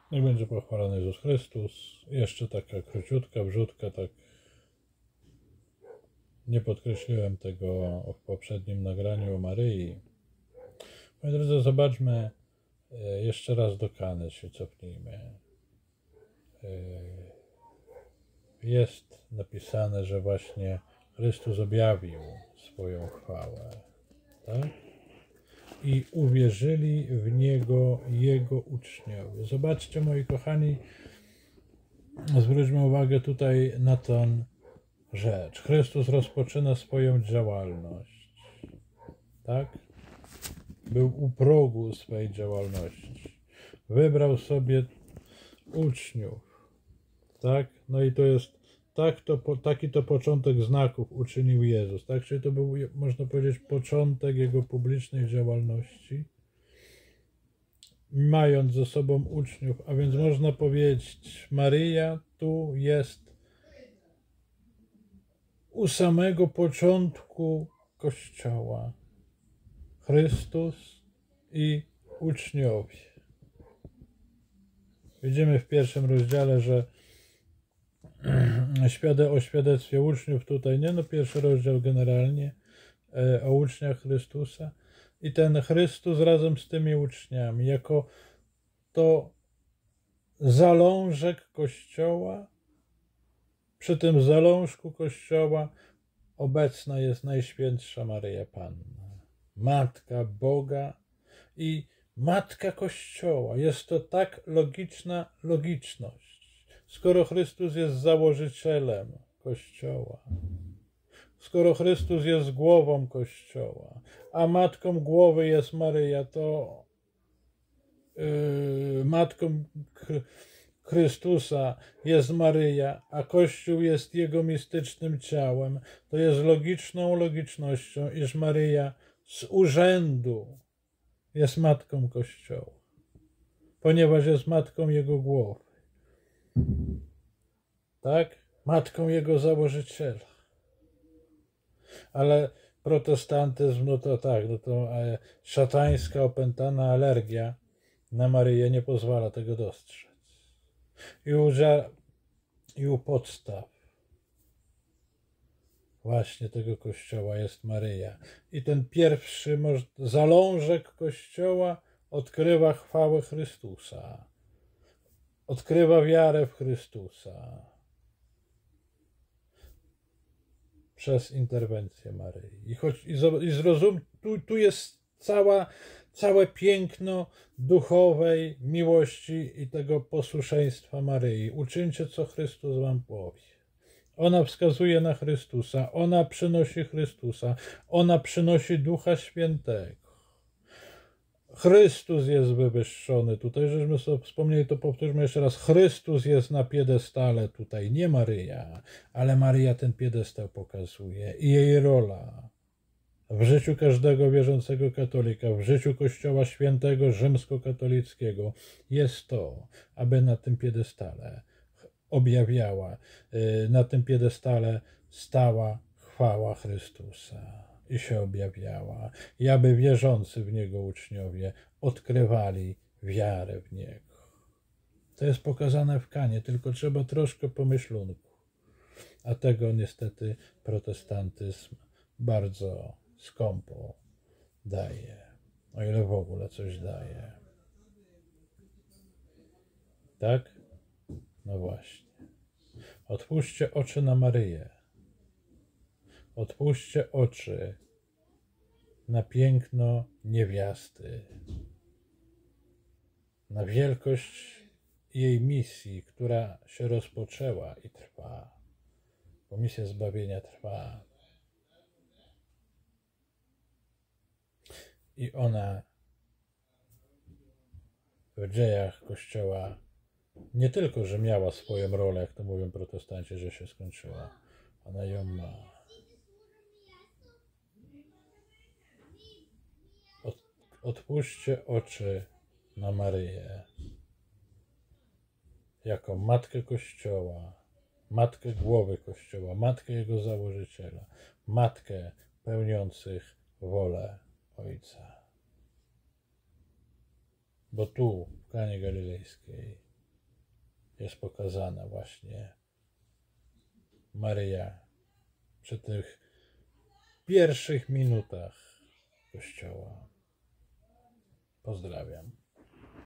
Niech będzie pochwalony Jezus Chrystus. Jeszcze taka króciutka, wrzutka, tak nie podkreśliłem tego w poprzednim nagraniu o Maryi. Moi drodzy, zobaczmy jeszcze raz do Kany, się cofnijmy. Jest napisane, że właśnie Chrystus objawił swoją chwałę, tak? I uwierzyli w Niego Jego uczniowie. Zobaczcie, moi kochani, zwróćmy uwagę tutaj na tę rzecz. Chrystus rozpoczyna swoją działalność, tak? Był u progu swojej działalności. Wybrał sobie uczniów, tak? No i to jest taki to początek znaków uczynił Jezus, tak? Czyli to był, można powiedzieć, początek Jego publicznej działalności, mając ze sobą uczniów, a więc można powiedzieć, Maryja tu jest u samego początku Kościoła. Chrystus i uczniowie. Widzimy w pierwszym rozdziale, że o świadectwie uczniów tutaj, nie no, pierwszy rozdział generalnie o uczniach Chrystusa i ten Chrystus razem z tymi uczniami, jako to zalążek Kościoła, przy tym zalążku Kościoła obecna jest Najświętsza Maryja Panna, Matka Boga i Matka Kościoła. Jest to tak logiczna logiczność. Skoro Chrystus jest założycielem Kościoła, skoro Chrystus jest głową Kościoła, a matką głowy jest Maryja, to matką Chrystusa jest Maryja, a Kościół jest Jego mistycznym ciałem, to jest logiczną logicznością, iż Maryja z urzędu jest matką Kościoła, ponieważ jest matką Jego głowy. Tak? Matką Jego założyciela. Ale protestantyzm, no to tak, no to szatańska, opętana alergia na Maryję nie pozwala tego dostrzec. I u podstaw właśnie tego Kościoła jest Maryja. I ten pierwszy zalążek Kościoła odkrywa chwałę Chrystusa. Odkrywa wiarę w Chrystusa. Przez interwencję Maryi. I zrozum, tu jest całe piękno duchowej miłości i tego posłuszeństwa Maryi. Uczyńcie, co Chrystus wam powie. Ona wskazuje na Chrystusa, ona przynosi Chrystusa, ona przynosi Ducha Świętego. Chrystus jest wywyższony. Tutaj, żeśmy sobie wspomnieli, to powtórzmy jeszcze raz. Chrystus jest na piedestale tutaj, nie Maryja, ale Maryja ten piedestał pokazuje i jej rola w życiu każdego wierzącego katolika, w życiu Kościoła Świętego Rzymskokatolickiego jest to, aby na tym piedestale objawiała, na tym piedestale stała chwała Chrystusa i się objawiała, i aby wierzący w Niego uczniowie odkrywali wiarę w Niego. To jest pokazane w Kanie, tylko trzeba troszkę pomyślunku, a tego niestety protestantyzm bardzo skąpo daje, o ile w ogóle coś daje. Tak? No właśnie. Otwórzcie oczy na Maryję. Otwórzcie oczy na piękno niewiasty, na wielkość jej misji, która się rozpoczęła i trwa, bo misja zbawienia trwa. I ona w dziejach Kościoła nie tylko, że miała swoją rolę, jak to mówią protestanci, że się skończyła, ona ją ma. Otwórzcie oczy na Maryję jako Matkę Kościoła, Matkę głowy Kościoła, Matkę Jego założyciela, Matkę pełniących wolę Ojca. Bo tu, w Kanie Galilejskiej, jest pokazana właśnie Maryja przy tych pierwszych minutach Kościoła. Pozdrawiam.